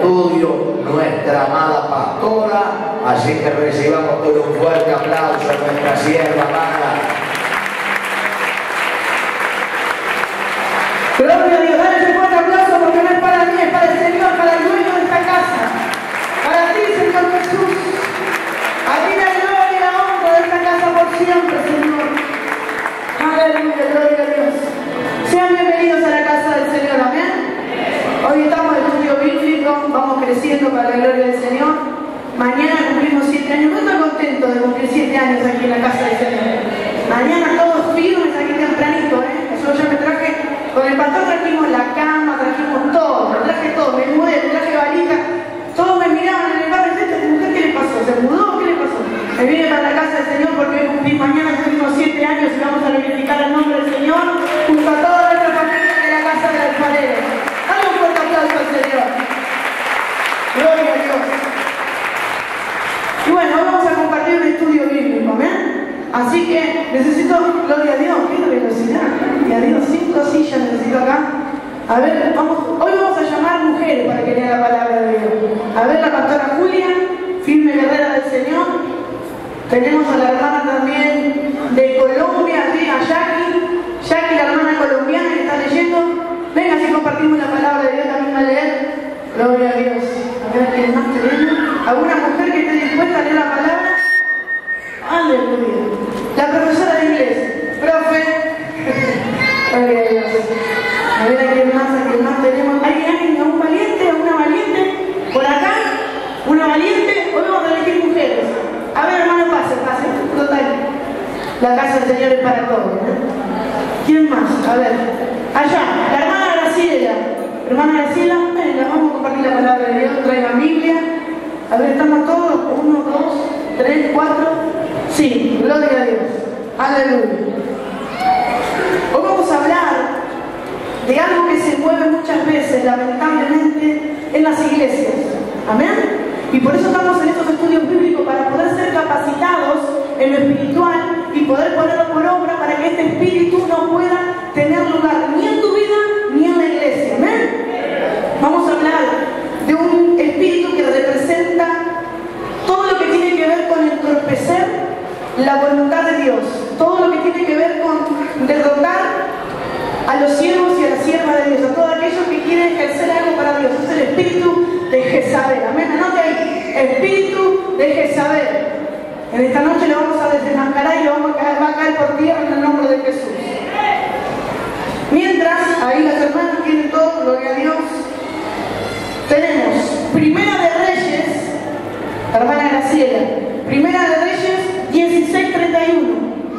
estudio, nuestra amada pastora. Así que recibamos con un fuerte aplauso a nuestra sierva amada. Gloria a Dios, dale ese fuerte aplauso porque no es para mí, es para el Señor, para el dueño de esta casa. Para ti, Señor Jesús. A ti la gloria y la honra de esta casa por siempre, Señor. Aleluya, gloria a Dios. Sean bienvenidos a la casa del Señor, amén. Hoy estamos en estudio bíblico, vamos creciendo para la gloria del Señor. Mañana cumplimos 7 años. No estoy contento de cumplir 7 años aquí en la casa del Señor. Mañana todos firmes aquí tempranito, Eso ya me traje. Con el pastor trajimos la cama, trajimos todo, me traje todo, me mudé, me traje valija. Todos me miraban en el barrio y decían, ¿esta mujer qué le pasó? ¿Se mudó? ¿Qué le pasó? Me vine para la casa del Señor porque mañana cumplimos 7 años y vamos a glorificar el nombre del Señor junto a toda nuestra familia de la casa del alfarero. Dale un fuerte aplauso al Señor. Gloria a Dios. Y bueno, hoy vamos a compartir un estudio bíblico, amén. Así que necesito, gloria a Dios, qué velocidad, gloria a Dios, 5 sillas necesito acá. A ver, hoy vamos a llamar mujeres para que lea la palabra de Dios. A ver, la pastora Julia, firme guerrera del Señor. Tenemos a la hermana también de Colombia, ¿sí? A Jackie, la hermana colombiana que está leyendo. Venga, así compartimos la palabra de Dios también a leer. Gloria a Dios. A ver, ¿quién más tenemos? ¿Alguna mujer que esté dispuesta a leer la palabra? Aleluya. La profesora de inglés. Profe. Gloria a Dios. A ver, ¿a quién más tenemos? ¿Hay alguien, un valiente o una valiente? ¿Por acá? ¿Una valiente? Hoy vamos a elegir mujeres. A ver, hermano, pase. Total. La casa del Señor es para todos, ¿Quién más? A ver. Allá, la hermana Graciela. Hermana Graciela, venga, vamos a compartir la palabra de Dios. Traiga Biblia. A ver, estamos todos. 1, 2, 3, 4. Sí, gloria a Dios. Aleluya. Hoy vamos a hablar de algo que se mueve muchas veces, lamentablemente, en las iglesias. Amén. Y por eso estamos en estos estudios bíblicos, para poder ser capacitados en lo espiritual y poder ponerlo por obra para que este espíritu no pueda tener lugar ni en tu vida ni en la iglesia. Amén. Vamos a hablar de un espíritu que representa todo lo que tiene que ver con entorpecer la voluntad de Dios, todo lo que tiene que ver con derrotar a los siervos y a las siervas de Dios, a todos aquellos que quieren ejercer algo para Dios. Es el espíritu de Jezabel. Amén. Anote ahí, espíritu de Jezabel. En esta noche lo vamos a desenmascarar y va a caer por tierra en el nombre de Jesús. Mientras, ahí las hermanas tienen todo, gloria a Dios. Tenemos Primera de Reyes, hermana Graciela, Primera de Reyes 16:31.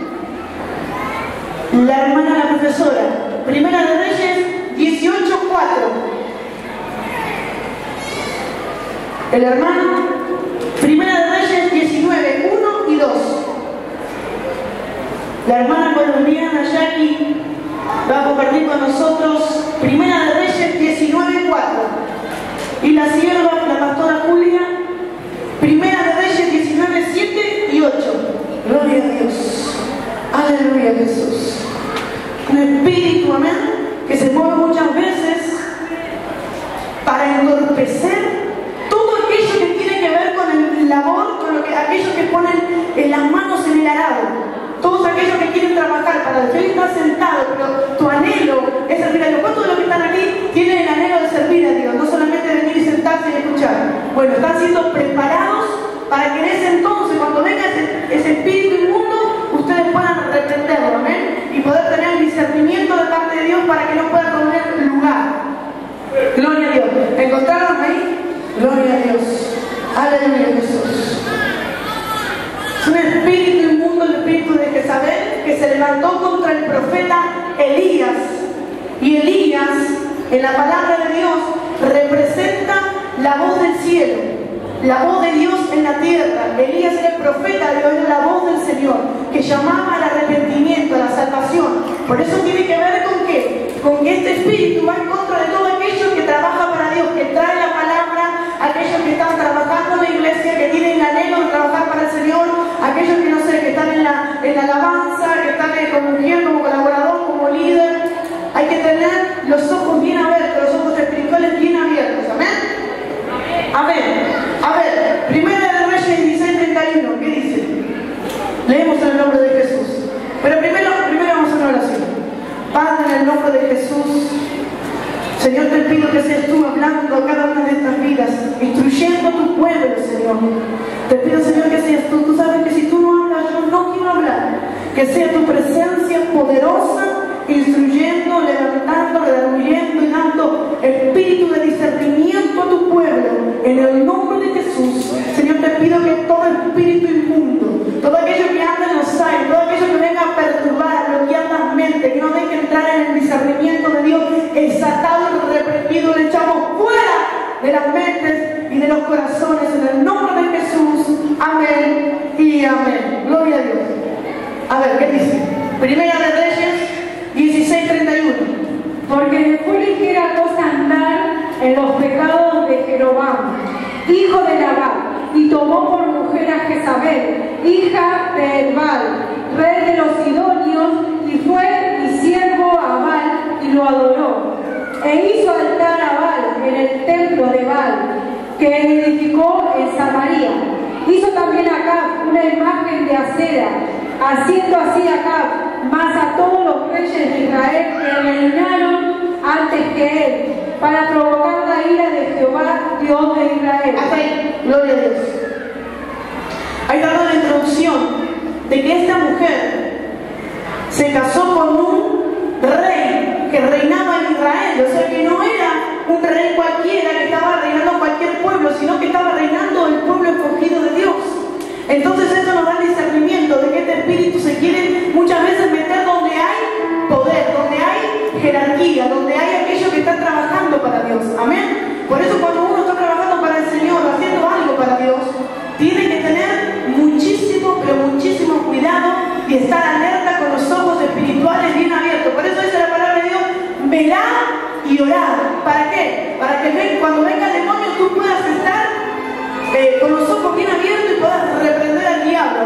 La hermana la profesora, Primera de Reyes 18:4. El hermano, Primera de Reyes 19:1 y 2. La hermana colombiana Jackie va a compartir con nosotros Primera de Reyes 19:4. Y la sierva, la pastora Julia, Primera de Reyes 19:7 y 8. Gloria a Dios. Aleluya, Jesús. Un espíritu, amén, que se mueve muchas veces para entorpecer todo aquello que tiene que ver con el labor, con aquellos que ponen las manos en el arado. Todos aquellos que quieren trabajar para el Señor. Estás sentado, pero tu anhelo es servir a Dios. ¿Cuántos de los que están aquí tienen el anhelo de servir a Dios? No solamente venir y sentarse y escuchar. Bueno, están siendo preparados para que en ese entonces, cuando venga ese espíritu inmundo, ustedes puedan reprenderlo, amén, y poder tener el discernimiento de parte de Dios para que no pueda tener lugar. Gloria a Dios. ¿Encontraron ahí? Gloria a Dios. Aleluya, Jesús. Es un espíritu inmundo, el espíritu de Jezabel, que se levantó contra el profeta Elías. Y Elías, en la palabra de Dios, representa la voz del cielo, la voz de Dios en la tierra. Elías era el profeta de Dios, era la voz del Señor, que llamaba al arrepentimiento, a la salvación. Por eso tiene que ver con qué, con que este espíritu va en contra de todo aquello que trabaja para Dios, que trae la palabra, aquellos que están trabajando en la iglesia, que tienen el anhelo de trabajar para el Señor, aquellos que no sé, que están en la alabanza, que están como mujer, como colaborador, como líder. Hay que tener los ojos bien abiertos, los ojos espirituales bien abiertos, amén. hablando a cada una de estas vidas, instruyendo a tu pueblo, Señor. Te pido, Señor, que seas tú. Tú sabes que si tú no hablas, yo no quiero hablar. Que sea tu presencia poderosa, instruyendo, levantando, redarguyendo y dando espíritu de discernimiento a tu pueblo. En el nombre de Jesús, Señor, te pido que todo espíritu inmundo, todo aquello que anda en los aires, todo aquello que venga a perturbar, a bloquear la mente, que no deje entrar en el discernimiento de Dios, exaltado y reprimido, le echamos fuera de las mentes y de los corazones, en el nombre de Jesús. Amén y amén. Gloria a Dios. A ver, ¿qué dice? Primera de Reyes 16:31. Porque le fue ligera cosa andar en los pecados de Jeroboam, hijo de Nabat, y tomó por mujer a Jezabel, hija de Elbal, rey de los Sidonios, y fue y siervo a Baal y lo adoró. E hizo altar a Baal en el templo de Baal, que edificó en Samaria. Hizo también a Acab una imagen de acera, haciendo así a Acab, más a todos los reyes de Israel que reinaron antes que él, para provocar la ira de Jehová, Dios de Israel. Hasta ahí, gloria a Dios. Ahí dando la introducción de que esta mujer se casó con un rey que reinaba en Israel, o sea que no era un rey cualquiera que estaba reinando cualquier pueblo, sino que estaba reinando el pueblo escogido de Dios. Entonces esto nos da el discernimiento de que este espíritu se quiere muchas veces meter donde hay poder, donde hay jerarquía, donde hay aquellos que están trabajando para Dios. Amén. Por eso cuando uno está trabajando para el Señor, haciendo algo para Dios, tiene que tener muchísimo, pero muchísimo cuidado y estar alerta con los ojos espirituales bien abiertos. Por eso dice la palabra de Dios, velad y orad. ¿Para qué? Para que cuando venga el demonio tú puedas estar con los ojos bien abiertos y puedas reprender al diablo.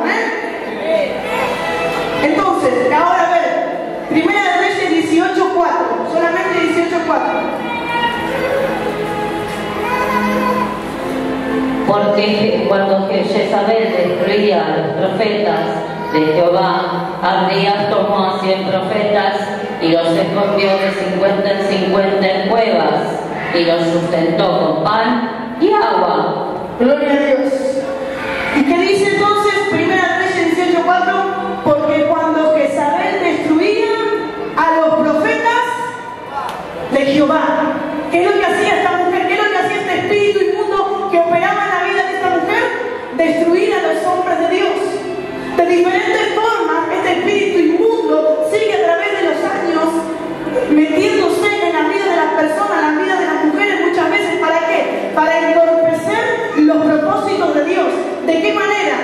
Entonces, ahora a ver, Primera de Reyes 18:4, solamente 18:4. Porque cuando Jezabel destruía a los profetas de Jehová, Abdías tomó a 100 profetas y los escondió de 50 en 50 en cuevas y los sustentó con pan y agua. Gloria a Dios. ¿Y qué dice entonces Primera de Reyes 18:4? Porque cuando Jezabel destruía a los profetas de Jehová, ¿qué es lo que hacía esta mujer? ¿Qué es lo que hacía este espíritu inmundo que operaba en la vida de esta mujer? Destruir a los hombres de Dios. De diferentes formas, este espíritu inmundo sigue a través de los años metiéndose en la vida de las personas, en la vida de las mujeres muchas veces. ¿Para qué? Para entorpecer los propósitos de Dios. ¿De qué manera?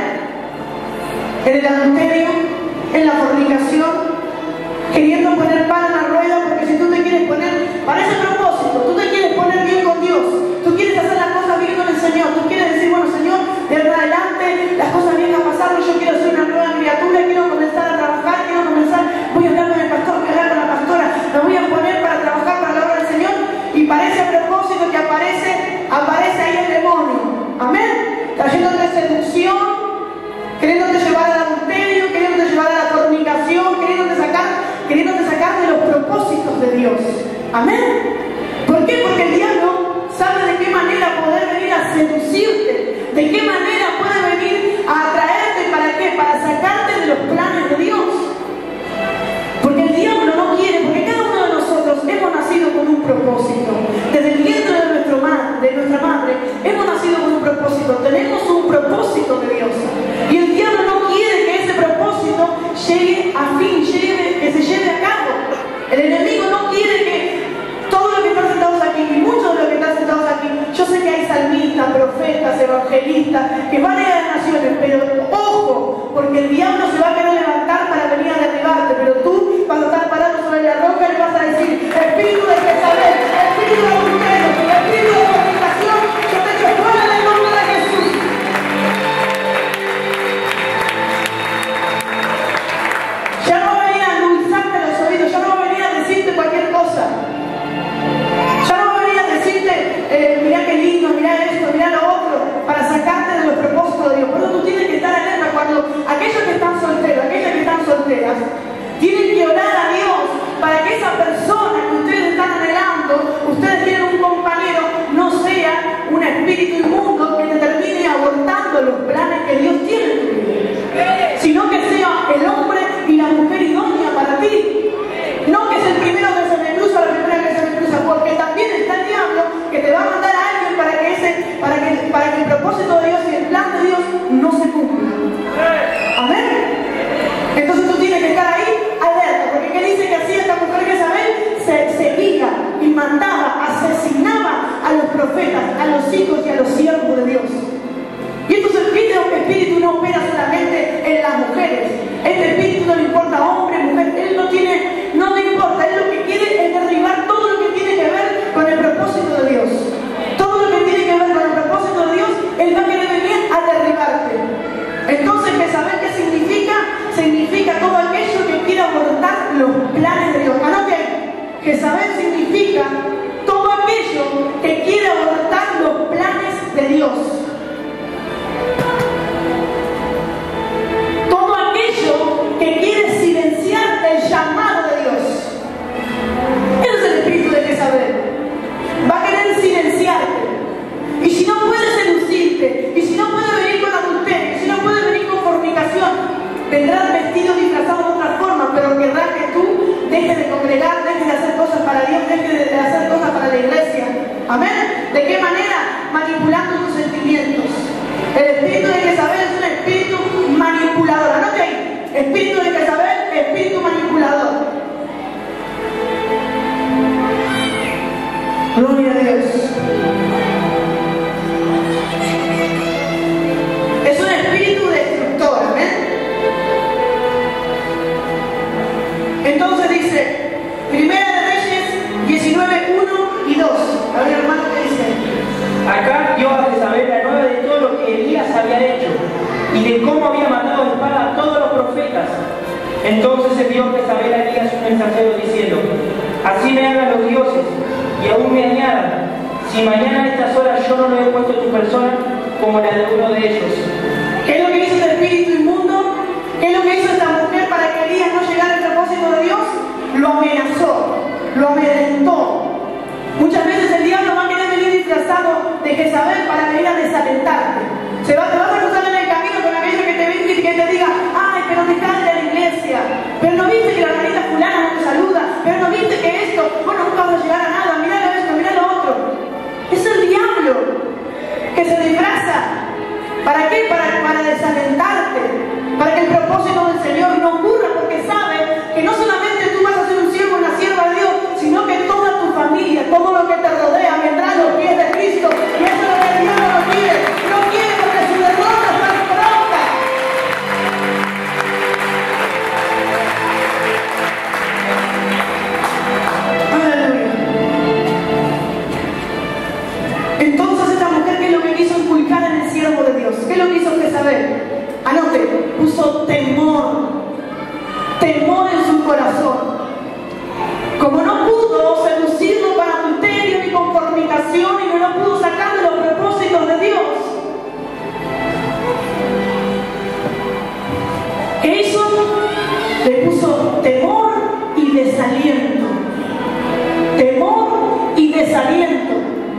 En el adulterio, en la fornicación, queriendo poner pan en la rueda, porque si tú te quieres poner para ese propósito, tú te quieres poner bien con Dios, tú quieres hacer las cosas bien con el Señor, tú quieres decir, bueno Señor, de ahora en adelante las cosas bien han pasado, yo quiero ser una nueva criatura, quiero comenzar a trabajar, voy a hablar con el pastor, voy a hablar con la pastora, me voy a poner para trabajar para la obra del Señor, y parece a propósito que aparece ahí el demonio, amén, trayéndote seducción, queriéndote llevar al adulterio, queriéndote llevar a la fornicación, queriéndote sacar de los propósitos de Dios. Amén. ¿Por qué? Porque el diablo sabe de qué manera poder venir a seducirte, de qué manera puede venir a atraerte. ¿Para qué? Para sacarte de los planes de Dios. Porque el diablo no quiere, porque cada uno de nosotros hemos nacido con un propósito. Desde el vientre de nuestra madre, hemos nacido con un propósito. Tenemos un propósito de Dios. Y el diablo no quiere que ese propósito llegue a fin, que se lleve a cabo. El enemigo no quiere que todos los que están sentados aquí, y muchos de los que están sentados aquí, yo sé que hay salmistas, profetas, evangelistas, que van a ir a las naciones, pero ojo, porque el diablo se va a querer levantar para venir a derribarte, pero tú, cuando estás parado sobre la roca, le vas a decir, espíritu de Jezabel, espíritu de adulterio, espíritu de fornicación, yo te echo fuera en el nombre de Jesús. Ya no va a venir a endulzarte los oídos, ya no va a venir a decirte cualquier cosa. Ya no va a venir a decirte, mirá qué lindo, mirá esto, mirá lo otro, para sacarte de los propósitos de sea un espíritu inmundo que te termine abortando los planes que Dios tiene en tu vida, sino que sea el hombre y la mujer idónea para ti. No que es el primero que se me cruza, la primera que se me cruza, porque también está el diablo que te va a mandar a alguien para que el propósito de Dios y el plan de Dios no se cumpla. Amén. Entonces tú tienes que estar ahí alerta, porque ¿qué dice que hacía esta mujer Jezabel? Se seguía y mataba, asesinaba a los profetas, a los hijos y a los siervos de Dios. Y entonces este espíritu no opera solamente en las mujeres. Este espíritu no le importa hombre, mujer, él no le importa, él lo que quiere es derribar todo lo que tiene que ver con el propósito de Dios. Todo lo que tiene que ver con el propósito de Dios, él va a querer venir a derribarte. Entonces, ¿saber qué significa? Significa todo aquello que quiere abortar los planes de Dios. Anote ahí, Jezabel significa todo aquello que quiere abortar los planes de Dios. Todo aquello que quiere silenciar el llamado de Dios. Ese es el espíritu de Jezabel. Va a querer silenciarte. Y si no puede seducirte, y si no puede venir con adulterio, y si no puede venir con fornicación, vendrás vestido, disfrazado de otra forma, pero querrá que tú dejes de congregar, dejes de hacer cosas para Dios, dejes de hacer cosas para la iglesia. Amén. ¿De qué manera? Manipulando tus sentimientos. El espíritu de Jezabel es un espíritu manipulador. Anote ahí. Espíritu de Jezabel, espíritu manipulador. Gloria a Dios. Es un espíritu destructor. Amén. Entonces dice, Primera de Reyes 19, 1 y 2. A ver, hermano, ¿qué dice? Acá dio a Jezabel la nueva de todo lo que Elías había hecho y de cómo había matado a espada a todos los profetas. Entonces envió Jezabel a Elías un mensajero diciendo: así me hagan los dioses y aún me añadan, si mañana a estas horas yo no le he puesto tu persona como la de uno de ellos. ¿Qué es lo que hizo el espíritu inmundo? ¿Qué es lo que hizo esta mujer para que Elías no llegara al propósito de Dios? Lo amenazó, lo amedrentó. Muchas veces el diablo va a querer venir disfrazado de Jezabel para venir a desalentarte. Te vas a cruzar en el camino con aquello que te venga y que te diga: ay, pero dejá de ir a la iglesia, pero no viste que la hermanita fulana no te saluda, pero no viste que esto, bueno, nunca vas a llegar a nada, mirá esto, mirá lo otro. Es el diablo que se disfraza. ¿Para qué? Para desalentarte, para que el propósito del Señor no ocurra, porque sabe que no solamente tú vas a ser un siervo, una sierva de Dios, sino que toda tu familia, todo lo que te rodea vendrá a los pies de Cristo. Y eso es lo que el diablo no quiere. No quiere, porque su derrota está pronta. Aleluya. Entonces esta mujer, ¿qué es lo que quiso inculcar en el siervo de Dios? ¿Qué es lo que hizo Jezabel? Anote, puso temor en su corazón. Como no pudo seducirlo para adulterio ni con fornicación, y no pudo sacar de los propósitos de Dios, ¿qué hizo? Le puso temor y desaliento. Temor y desaliento.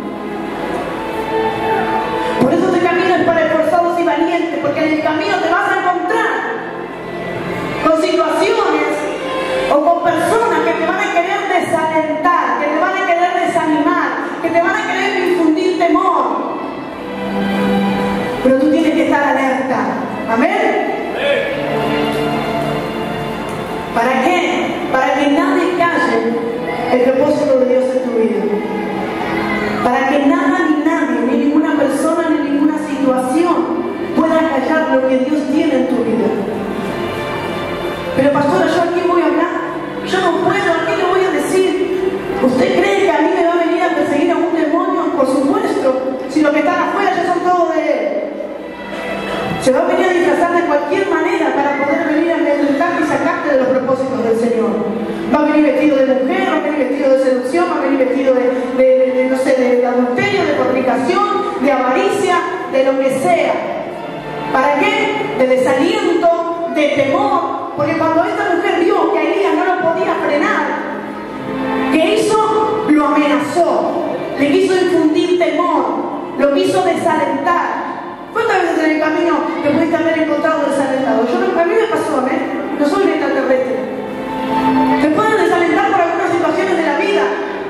Por eso este camino es para esforzados y valientes, porque en el camino te vas a encontrar con situaciones o con personas que te van a querer desalentar, que te van a querer desanimar, que te van a querer infundir temor. Pero tú tienes que estar alerta. ¿Amén? ¿Para qué? Para que nadie calle el propósito de Dios en tu vida. Para que nada ni nadie, ni ninguna persona, ni ninguna situación pueda callar lo que Dios tiene en tu vida. Pero pastora, yo aquí voy a hablar, yo no puedo, aquí le voy a decir. ¿Usted cree que a mí me va a venir a perseguir a un demonio? Por supuesto, si los que están afuera ya son todos de él. Se va a venir a disfrazar de cualquier manera para poder venir a amedrentarte y sacarte de los propósitos del Señor. Va a venir vestido de mujer, va a venir vestido de seducción, va a venir vestido no sé, de adulterio, de fornicación, de avaricia, de lo que sea. ¿Para qué? De desaliento, de temor. Porque cuando esta mujer vio que a Elías no lo podía frenar, ¿qué hizo? Lo amenazó. le quiso infundir temor, lo quiso desalentar. ¿Cuántas veces en el camino te pudiste haber encontrado desalentado? A mí me pasó, amén. No soy un extraterrestre. Te pueden desalentar por algunas situaciones de la vida,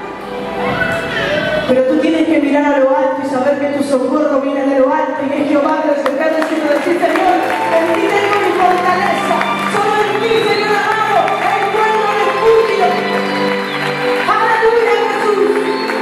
pero tú tienes que mirar a lo alto y saber que tu socorro viene de lo alto y es Jehová que se puede decir, Señor, en ti tengo mi fortaleza, solo en ti, Señor amado, encuentro refugio. Aleluya, Jesús.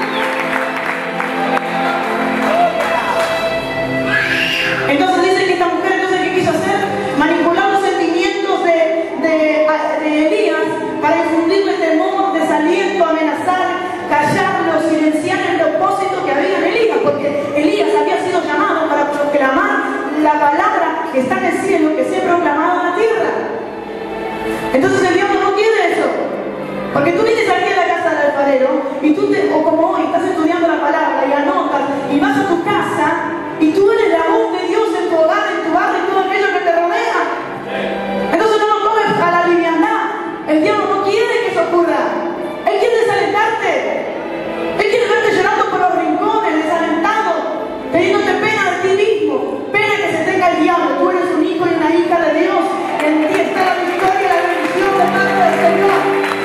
Entonces dice que esta mujer, entonces, ¿qué quiso hacer? Manipular los sentimientos de Elías para infundirle temor, desaliento, amenazar, callarlo, silenciar el propósito que había en Elías, porque Elías había sido llamado para proclamar la palabra que está en el cielo, que se ha proclamado en la tierra. Entonces el diablo no quiere eso, porque tú vienes aquí a la casa del alfarero y tú, o como hoy, estás estudiando la palabra y anotas y vas a tu casa y tú eres la voz de Dios en tu hogar, en tu barrio, en todo aquello que te rodea. Entonces no lo tomes a la liviandad. El diablo no quiere que eso ocurra. Él quiere desalentarte. Él quiere verte llorando por los rincones, desalentado, teniéndote pena de ti mismo, pena que se tenga el diablo. Tú eres un hijo y una hija de Dios. En ti está la victoria y la bendición de parte del Señor.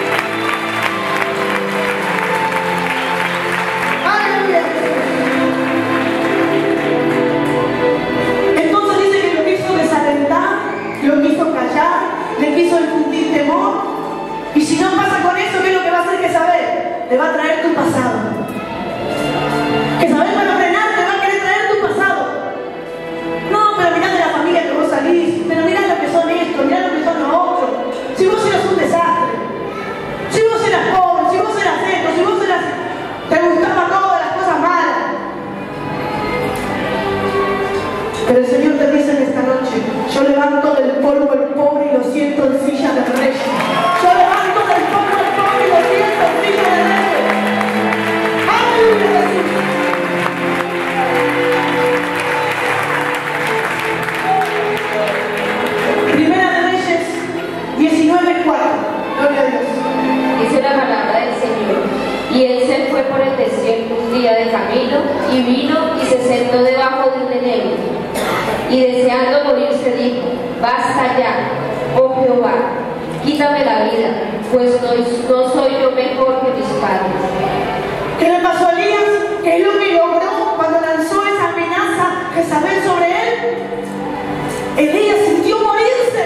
Aleluya. Entonces dice que lo quiso desalentar, lo quiso callar, le quiso infundir temor. Y si no pasa con eso, ¿qué es lo que va a hacer Jezabel? Te va a traer tu pasado. Jezabel para frenar te va a querer traer tu pasado. No, pero mirá de la familia que vos salís, pero mirá lo que son estos, mirá lo que son los otros. Si vos eras un desastre, si vos eras pobre, si vos eras esto, si vos eras... te gustaban todas las cosas malas. Pero el Señor te dice en esta noche, yo levanto del polvo el pobre y lo siento en silla de reyes. Yo levanto del polvo el pobre y lo siento en silla de reyes. ¡Aleluya, Jesús! Primera de Reyes 19:4. Gloria a Dios. Dice la palabra del Señor. Y él se fue por el desierto un día de camino y vino y se sentó debajo de un enebro. Y deseando morirse dijo, basta ya, oh Jehová, quítame la vida, pues no soy yo mejor que mis padres. ¿Qué le pasó a Elías? ¿Qué es lo que logró cuando lanzó esa amenaza Jezabel sobre él? Elías sintió morirse.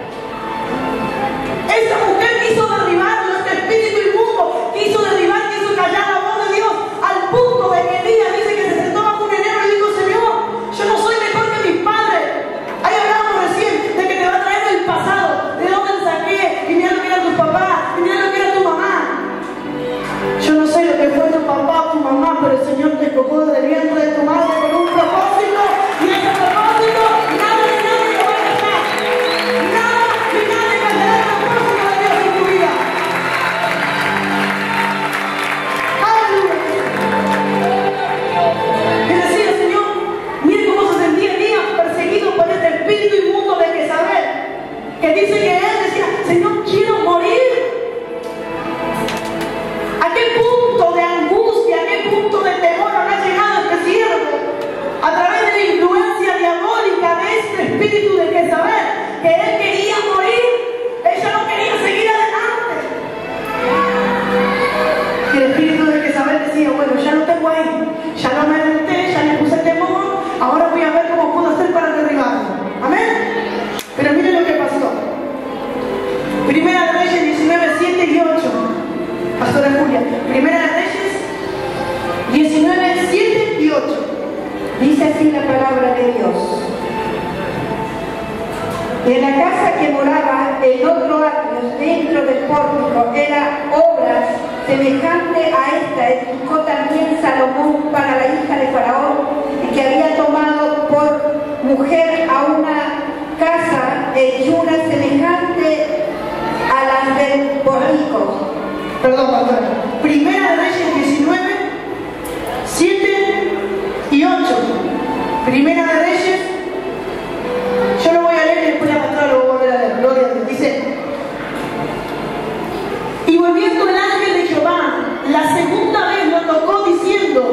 Esta mujer quiso derribarlo, este espíritu inmundo quiso derribar, quiso callar la voz de Dios, al punto de que Elías dice que se sentó bajo un enebro y dijo, Señor, yo no soy mejor que mis padres. Ahí hablábamos recién de que te va a traer el pasado, de dónde te saqué, y mira lo que eran tus papás, y mira lo que era tu mamá. Yo no sé lo que fue tu papá o tu mamá, pero el Señor te escogió del vientre de tu madre con un propósito, y ese propósito, nada ni nadie lo va a dejar. Nada ni nadie cambiará el propósito de Dios en tu vida. Aleluya. Y decía, Señor, mire cómo se sentía Elías perseguido por este espíritu inmundo de Jezabel, que dice que él decía, Señor, quiero morir. ¿A qué punto de angustia, a qué punto de temor habrá llegado este siervo? A través de la influencia diabólica de este espíritu de Jezabel, que él quería morir, ella no quería seguir adelante. Y el espíritu de Jezabel decía, bueno, ya lo tengo ahí, ya lo alenté, ya le puse temor, ahora voy a ver cómo puedo hacer para derribarlo. Amén. Pero miren lo que pasó. Primera de Reyes 19, 7 y 8. Pastora Julia, Primera de Reyes 19, 7 y 8. Dice así la palabra de Dios. En la casa que moraba en otro atrio, dentro del pórtico, era obras semejante a esta, edificó también Salomón para la hija de Faraón, que había tomado por mujer a una casa hechura semejante a las del pórtico. Perdón, pastora. Primera de Reyes 19, 7 y 8. Primera de Reyes. Yo lo voy a leer y después la pastora lo voy a volver a leer. Gloria a Dios. Dice: y volviendo el ángel de Jehová, la segunda vez lo tocó diciendo,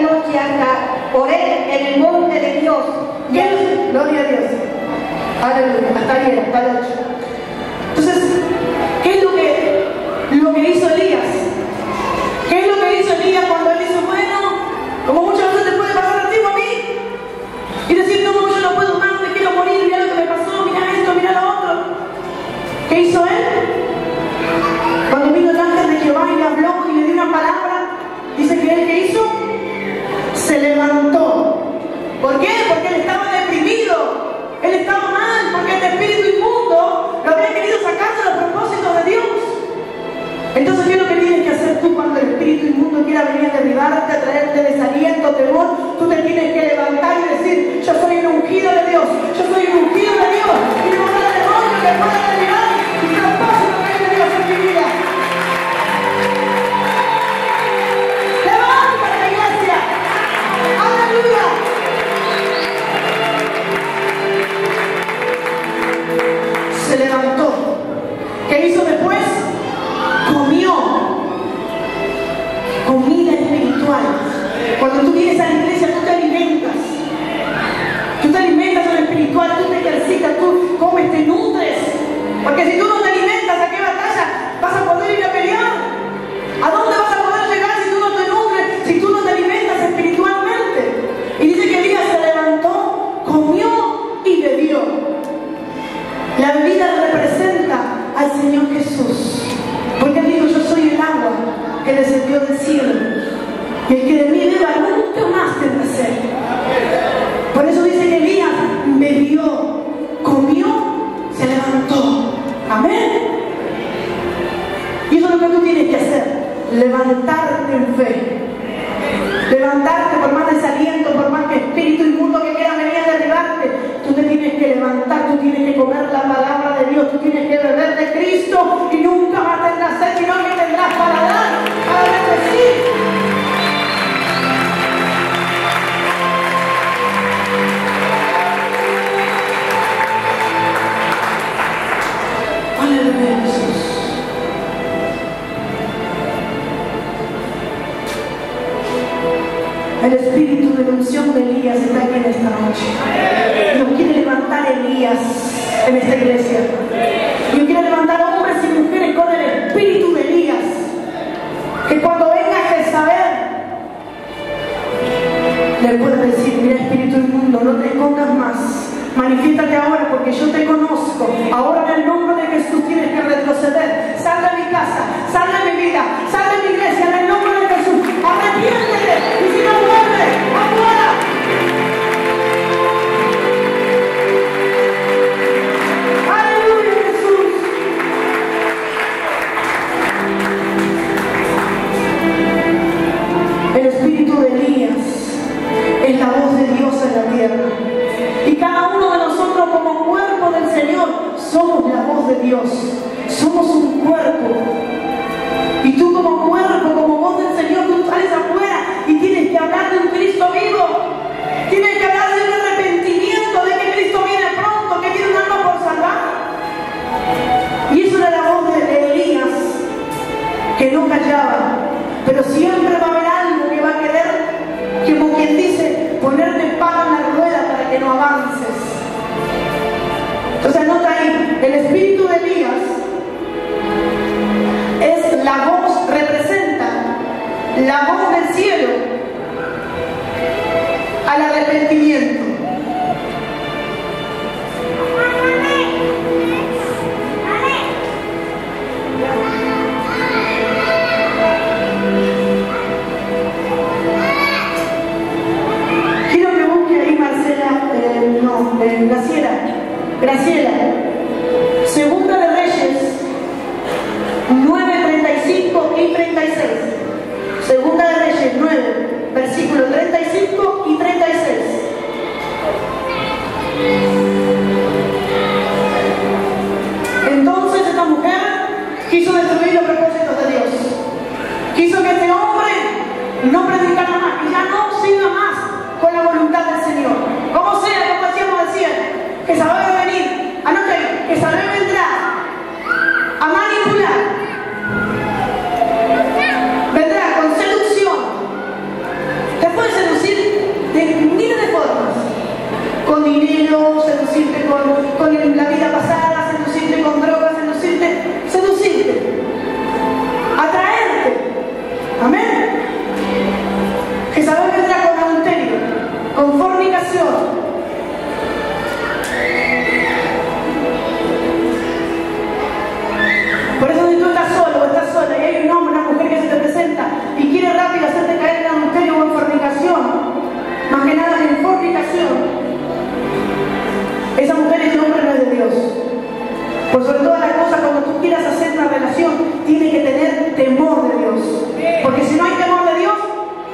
noche hasta oré en el monte de Dios. Gloria a Dios. Aleluya. Hasta bien, hasta la noche. Entonces, ¿qué es lo que hizo Elías? ¿Qué es lo que hizo Elías cuando él hizo, bueno, como muchas veces te puede pasar a ti o a mí? Y decir, no, yo no puedo más, me quiero morir, mira lo que me pasó, mira esto, mira lo otro. ¿Qué hizo él? Cuando vino el ángel de Jehová y le habló y le dio una palabra, dice que él, ¿qué hizo? Se levantó. ¿Por qué? Porque él estaba deprimido. Él estaba mal, porque el espíritu inmundo lo había querido sacar de los propósitos de Dios. Entonces, ¿qué es lo que tienes que hacer tú cuando el espíritu inmundo quiera venir a derribarte, a traerte desaliento, temor? Tú te tienes que levantar y decir, yo soy un ungido de Dios, yo soy un ungido de Dios, y le voy a dar el demonio que pueda derribar y propósito que hay de Dios en mi vida. ¡Levántate, iglesia! ¡Aleluya! Se levantó. ¿Qué hizo después? Comió comida espiritual. Cuando tú vienes a la iglesia, tú te alimentas. Tú te alimentas en lo espiritual, tú te ejercitas, tú comes, te nutres. Porque si tú no te alimentas, ¿a qué batalla vas a poder ir a pelear? ¿A dónde vas a poder llegar si tú no te nutres, si tú no te alimentas espiritualmente? Y dice que Elías se levantó, comió y bebió. La bebida representa al Señor Jesús. Porque él dijo, yo soy el agua que descendió del cielo. Y el que de mí beba nunca más tendrá sed. Por eso dice que Elías bebió, comió, se levantó. Amén. Y eso es lo que tú tienes que hacer. Levantarte en fe. Levantarte por más desaliento, por más que espíritu inmundo que quiera venir a derribarte. Tú te tienes que levantar, tú tienes que comer la palabra de Dios, tú tienes que beber de Cristo y nunca más tendrás sed, sino que tendrás para dar, para bendecir. Aleluya, Jesús. El espíritu de unción de Elías está aquí en esta noche. Dios quiere levantar a Elías en esta iglesia. Dios quiere levantar a hombres y mujeres con el espíritu de Elías. Que cuando venga Jezabel, le pueda decir, mira espíritu inmundo, no te escondas más. Manifiéstate ahora porque yo te conozco. Ahora en el nombre de Jesús tienes que retroceder. Sal de mi casa, sal de mi vida, sal de mi iglesia en el nombre de Jesús. Arrepiéntete y si no vuelve, afuera. Aleluya, Jesús. El espíritu de Elías es la voz de Dios en la tierra. Y cada uno de nosotros como cuerpo del Señor somos la voz de Dios. Somos un cuerpo. Y tú como cuerpo, como voz del Señor, tú sales afuera y tienes que hablar de un Cristo vivo. Tienes que hablar de un arrepentimiento, de que Cristo viene pronto, que tiene un alma por salvar. Y eso era la voz de Elías, que no callaba. Pero siempre va a haber algo que va a querer, como quien dice, ponerte palo en la rueda para que no avances. Entonces anota ahí, el espíritu de Elías es la voz, representa la voz del cielo al arrepentimiento. Quiero que busque ahí Marcela, Graciela, Segunda de Reyes 9, 35 y 36. Segunda de Reyes 9, versículos 35 y 36. Entonces esta mujer quiso destruir los propósitos de Dios. Quiso que este hombre no predicara más, que ya no siga más con la voluntad del Señor. Como sea, como decíamos recién, que sabe venir, anote ahí, que sabe vendrá a manipular. Vendrá con seducción, Te puede seducir de miles de formas. Con dinero, seducirte con la vida pasada, seducirte con drogas, seducirte. Atraerte. Amén. Jezabel vendrá con adulterio, con fornicación. Por eso si tú estás solo o estás sola y hay un hombre, una mujer que se te presenta y quiere rápido hacerte caer en adulterio o en fornicación, más que nada en fornicación, esa mujer y ese hombre no es de Dios. Por sobre todas las cosas, cuando tú quieras hacer una relación, tienes que tener temor de Dios. Porque si no hay temor de Dios,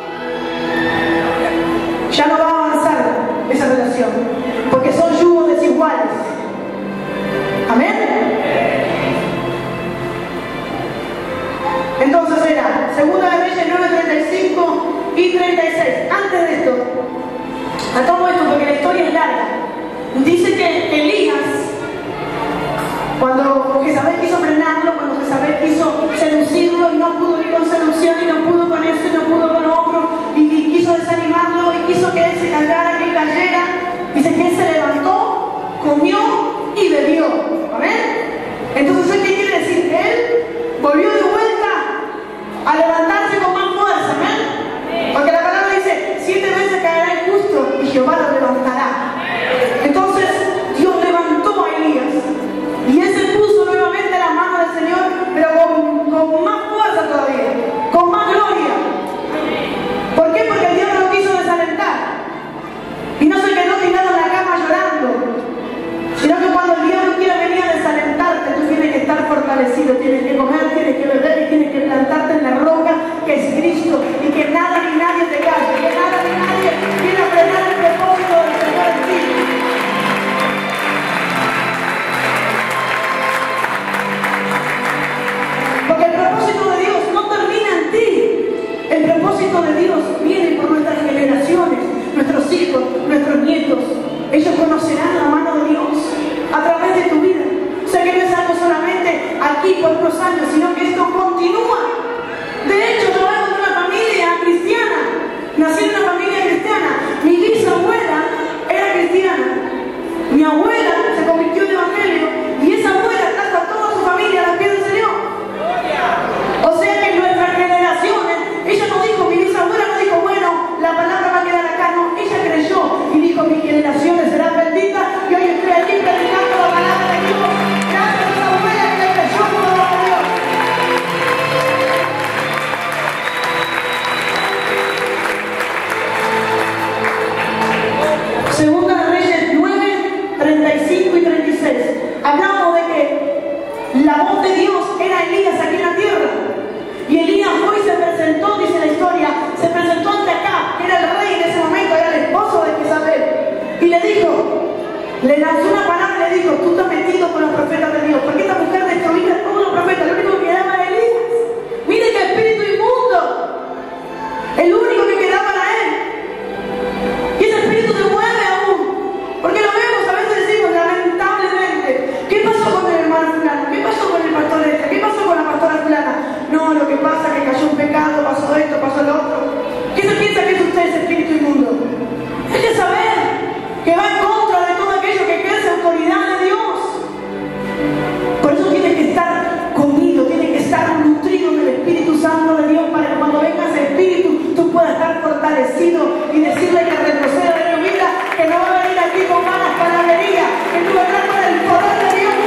ya no va a avanzar esa relación. Porque son yugos desiguales. Amén. Entonces era Segunda de Reyes 9, 35 y 36. Antes de esto, a todo esto, porque la historia es larga, dice que Elías, cuando Jezabel quiso frenarlo, cuando Jezabel quiso seducirlo y no pudo ni con seducción, y no pudo con eso, y no pudo con lo otro, y quiso desanimarlo, y quiso que él se cargara, que él cayera, dice que él se levantó, comió y bebió. ¿Amén? Entonces, ¿qué quiere decir? Él volvió de vuelta a levantarse con más fuerza. ¿Amén? Porque la palabra dice, 7 veces caerá el justo y Jehová lo levantará. Entonces, Dios levantó a Elías y él se puso nuevamente en las manos del Señor, pero con más fuerza todavía, con más gloria. ¿Por qué? Porque el diablo lo quiso desalentar y no se quedó tirado en la cama llorando, sino que cuando el diablo quiere venir a desalentarte, tú tienes que estar fortalecido, tienes que comer, tienes que beber y tienes que plantarte en la roca que es Cristo, y que nada ni nadie te calle, que nada ni nadie quiera frenar el propósito del Señor en ti. Porque el propósito de Dios no termina en ti. El propósito de Dios viene por nuestras generaciones, nuestros hijos, nuestros nietos. Ellos conocerán la mano de Dios a través de tu vida. O sea que no es algo solamente aquí por unos años, sino que esto continúa. De hecho, yo vengo de una familia cristiana. Nací en una familia cristiana. Mi bisabuela era cristiana. Mi abuela se convirtió en evangelio y esa abuela trajo a toda su familia a los pies del Señor. O sea que en nuestras generaciones, ella no dijo, mi bisabuela no dijo, bueno, la palabra va a quedar acá, no, ella creyó y dijo, mis generaciones serán benditas, y hoy estoy aquí predicando la palabra de Dios, gracias a esa abuela que le creyó por la palabra de Dios. Segunda de Reyes 9, 35 y 36. Hablamos de que la voz de Dios era Elías aquí en la tierra. Y Elías fue y se presentó, dice la historia, se presentó ante Acab, que era el rey en ese momento, era el esposo de Jezabel. Y le dijo, le lanzó una palabra y le dijo, tú estás metido con los profetas de Dios. Porque esta mujer destruía a todos los profetas, lo único que quedaba era Elías. Mire qué espíritu inmundo. El único que quedaba era él. Y ese espíritu se mueve aún. Porque lo vemos, a veces decimos, lamentablemente, ¿qué pasó con el hermano fulano? ¿Qué pasó con el pastor este? ¿Qué pasó con la pastora fulana? No, lo que pasa es que cayó un pecado, pasó esto, pasó lo otro. ¿Qué se piensa que es usted ese espíritu inmundo? Hay que saber que va en contra de todo aquello que crece autoridad de Dios. Por eso tiene que estar comido, tiene que estar nutrido del Espíritu Santo de Dios, para que cuando venga ese espíritu tú puedas estar fortalecido y decirle que retroceda de tu vida, que no va a venir aquí con malas palabrerías, que tú vendrás con el poder de Dios.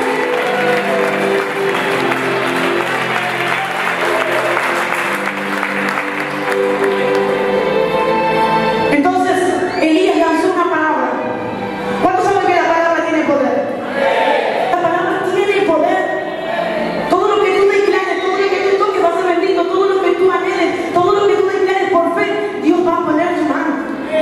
Entonces Elías lanzó una palabra. ¿Cuántos saben que la palabra tiene poder? La palabra tiene poder. Todo lo que tú declares, todo lo que tú toques va a ser bendito. Todo lo que tú anheles, todo lo que tú declares por fe, Dios va a poner su mano.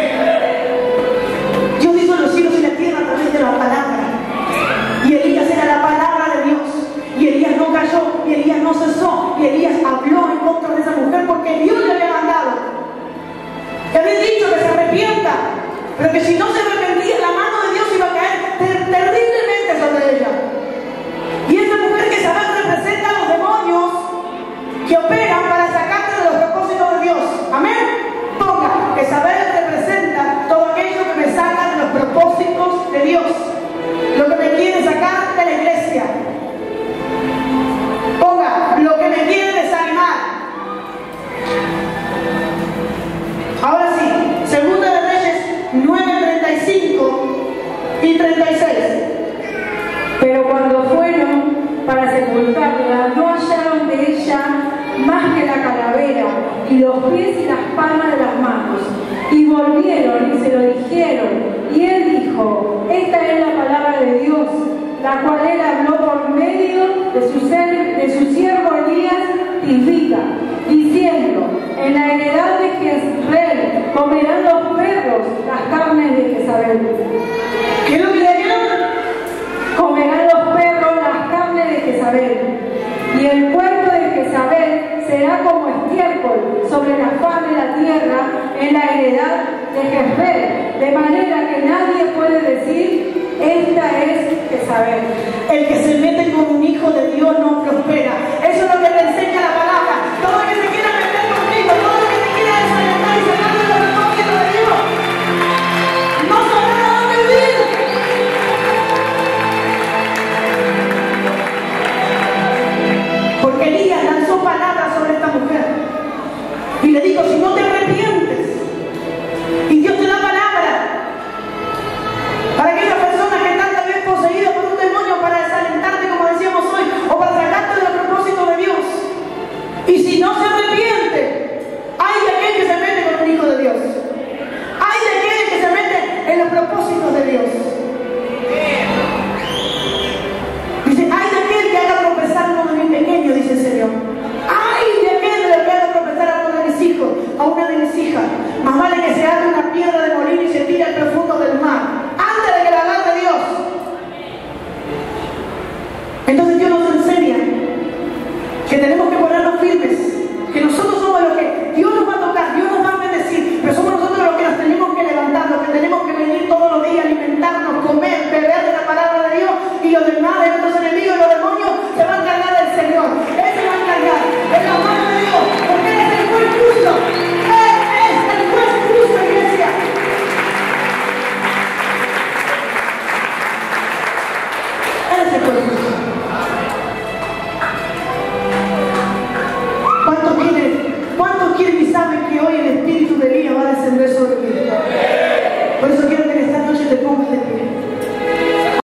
Dios hizo los cielos y la tierra a través de la palabra. Y Elías era la palabra de Dios. Y Elías no cayó, y Elías no cesó, y Elías habló en contra de esa mujer porque Dios le había mandado. Que había dicho que se arrepienta, pero que si no se arrepentía, la mano de Dios iba a caer terriblemente sobre ella. Y esa mujer que sabe representa a los demonios que operan para sacarte de los propósitos de Dios. Amén. Ponga, que sabe Y 36. Pero cuando fueron para sepultarla, no hallaron de ella más que la calavera y los pies y las palmas de las manos. Y volvieron y se lo dijeron. Y él dijo: esta es la palabra de Dios, la cual él habló por medio de su siervo Elías Tisbita, diciendo: en la heredad de Jezreel comerán los perros las carnes de Jezabel. ¿Qué es lo que le dijeron? Comerán los perros las carnes de Jezabel, y el cuerpo de Jezabel será como estiércol sobre la faz de la tierra en la heredad de Jezreel, de manera que nadie puede decir: esta es Jezabel. El que se mete con un hijo de Dios no prospera.